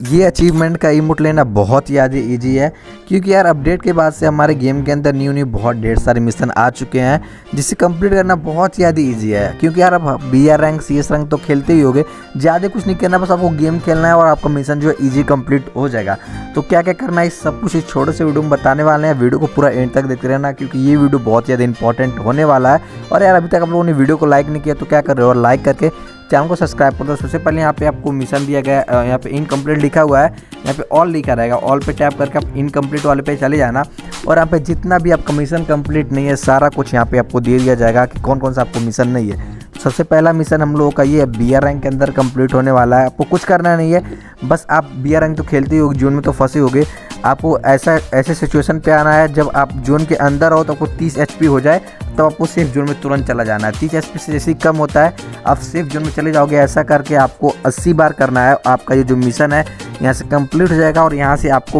ये अचीवमेंट का इमोट लेना बहुत ही ज़्यादा ईजी है, क्योंकि यार अपडेट के बाद से हमारे गेम के अंदर न्यू बहुत ढेर सारे मिशन आ चुके हैं जिसे कंप्लीट करना बहुत ही ज़्यादा ईजी है। क्योंकि यार अब BR रैंक CS रैंक तो खेलते ही होगे, ज़्यादा कुछ नहीं करना, बस आपको गेम खेलना है और आपका मिशन जो है ईजी कंप्लीट हो जाएगा। तो क्या क्या करना है इस सब कुछ इस छोटे से वीडियो में बताने वाले हैं। वीडियो को पूरा एंड तक देखते रहना, क्योंकि ये वीडियो बहुत ज़्यादा इंपॉर्टेंट होने वाला है। और यार अभी तक आप लोगों ने वीडियो को लाइक नहीं किया तो क्या कर रहे हो, और लाइक करके चैनल को सब्सक्राइब कर दो। सबसे पहले यहाँ पे आपको मिशन दिया गया है, यहाँ पे इनकम्प्लीट लिखा हुआ है, यहाँ पे ऑल लिखा रहेगा, ऑल पे टैप करके आप इनकम्प्लीट वाले पे चले जाना। और यहाँ पे जितना भी आपका मिशन कंप्लीट नहीं है सारा कुछ यहाँ पे आपको दे दिया जाएगा कि कौन कौन सा आपको मिशन नहीं है। सबसे पहला मिशन हम लोगों का ये है BR रैंक के अंदर कंप्लीट होने वाला है। आपको कुछ करना नहीं है, बस आप BR रैंक तो खेलते ही होगे, जोन में तो फंसे होगे। आपको ऐसे सिचुएशन पे आना है जब आप जोन के अंदर हो तो आपको 30 HP हो जाए, तो आपको सेफ जोन में तुरंत चला जाना है। 30 HP से जैसे ही कम होता है आप सेफ जोन में चले जाओगे। ऐसा करके आपको 80 बार करना है। आपका ये जो मिशन है यहाँ से कंप्लीट हो जाएगा और यहाँ से आपको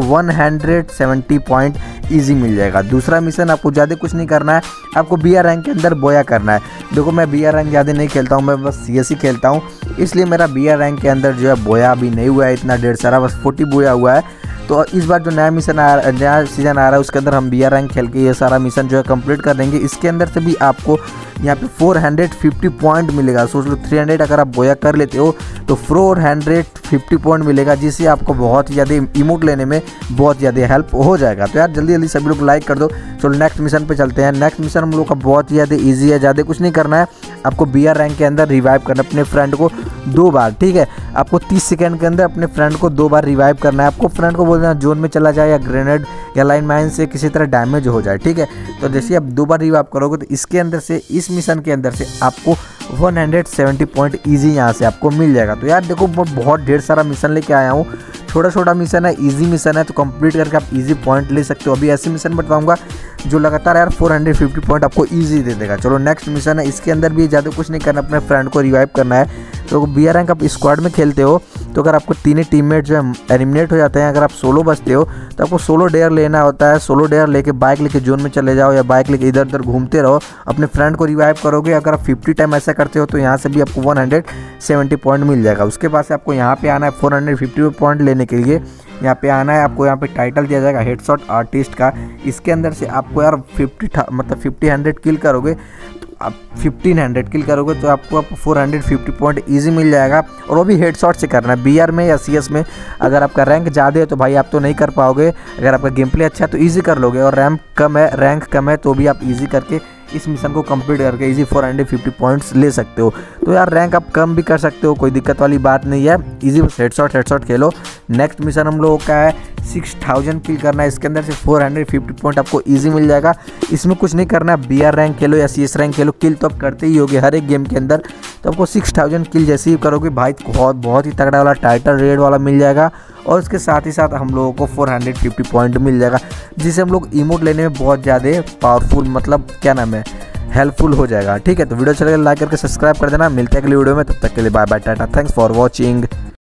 170 पॉइंट ईजी मिल जाएगा। दूसरा मिशन आपको ज़्यादा कुछ नहीं करना है, आपको BR रैंक के अंदर बोया करना है। देखो मैं BR रैंक ज़्यादा नहीं खेलता हूँ, मैं बस CS ही खेलता हूँ, इसलिए मेरा BR रैंक के अंदर जो है बोया अभी नहीं हुआ है इतना ढेर सारा, बस 40 बोया हुआ है। तो इस बार जो नया सीज़न आ रहा है उसके अंदर हम BR रैंक खेल के ये सारा मिशन जो है कंप्लीट कर देंगे। इसके अंदर से भी आपको यहाँ पे 450 पॉइंट मिलेगा। सोच लो 300 अगर आप बोया कर लेते हो तो 450 पॉइंट मिलेगा, जिससे आपको बहुत ही ज़्यादा इमोट लेने में बहुत ज़्यादा हेल्प हो जाएगा। तो यार जल्दी जल्दी सभी लोग लाइक कर दो। चलो नेक्स्ट मिशन पे चलते हैं। नेक्स्ट मिशन हम लोग का बहुत ही ज़्यादा ईजी है, ज़्यादा कुछ नहीं करना है। आपको BR रैंक के अंदर रिवाइव करना अपने फ्रेंड को 2 बार, ठीक है। आपको 30 सेकंड के अंदर अपने फ्रेंड को 2 बार रिवाइव करना है। आपको फ्रेंड को बोलना जोन में चला जाए या ग्रेनेड या लाइन माइन से किसी तरह डैमेज हो जाए, ठीक है। तो जैसे आप 2 बार रिवाइव करोगे तो इसके अंदर से, इस मिशन के अंदर से आपको 170 पॉइंट ईजी यहाँ से आपको मिल जाएगा। तो यार देखो मैं बहुत ढेर सारा मिशन लेके आया हूँ, छोटा छोटा मिशन है, इजी मिशन है, तो कंप्लीट करके आप इजी पॉइंट ले सकते हो। अभी ऐसे मिशन बताऊंगा जो लगातार यार 450 पॉइंट आपको इजी दे देगा। चलो नेक्स्ट मिशन है, इसके अंदर भी ज़्यादा कुछ नहीं करना, अपने फ्रेंड को रिवाइव करना है। तो BR रैंक आप स्क्वाड में खेलते हो तो अगर आपको तीनों टीममेट जो है एलिमिनेट हो जाते हैं, अगर आप सोलो बचते हो तो आपको सोलो डेयर लेना होता है। सोलो डेयर लेके बाइक लेके जोन में चले जाओ या बाइक लेके इधर उधर घूमते रहो, अपने फ्रेंड को रिवाइव करोगे। अगर आप 50 टाइम ऐसा करते हो तो यहाँ से भी आपको 170 पॉइंट मिल जाएगा। उसके बाद से आपको यहाँ पे आना है 450 पॉइंट लेने के लिए। यहाँ पे आना है, आपको यहाँ पे टाइटल दिया जाएगा हेडशॉट आर्टिस्ट का। इसके अंदर से आपको यार 50 किल करोगे तो आप 1500 किल करोगे तो आपको 450 पॉइंट इजी मिल जाएगा। और वो भी हेडशॉट से करना है। BR में या CS में अगर आपका रैंक ज़्यादा है तो भाई आप तो नहीं कर पाओगे, अगर आपका गेम प्ले अच्छा है तो ईजी कर लोगे, और रैंक कम है तो भी आप ईजी करके इस मिशन को कंप्लीट करके इजी 450 पॉइंट्स ले सकते हो। तो यार रैंक आप कम भी कर सकते हो, कोई दिक्कत वाली बात नहीं है, इजी बस हेडशॉट खेलो। नेक्स्ट मिशन हम लोगों का है 6000 किल करना है। इसके अंदर से 450 पॉइंट आपको इजी मिल जाएगा। इसमें कुछ नहीं करना है, BR रैंक खेलो या CS रैंक खेलो, किल तो आप करते ही होगे हर एक गेम के अंदर। तो आपको 6000 किल जैसे ही करोगे भाई बहुत ही तगड़ा वाला टाइटल रेड वाला मिल जाएगा, और उसके साथ ही साथ हम लोगों को 450 पॉइंट मिल जाएगा, जिससे हम लोग इमोट लेने में बहुत ज़्यादा पावरफुल, मतलब क्या नाम है, हेल्पफुल हो जाएगा, ठीक है। तो वीडियो चलेगा लाइक करके सब्सक्राइब कर देना। मिलते हैं अगली वीडियो में, तब तक के लिए bye bye, tata, thanks for watching.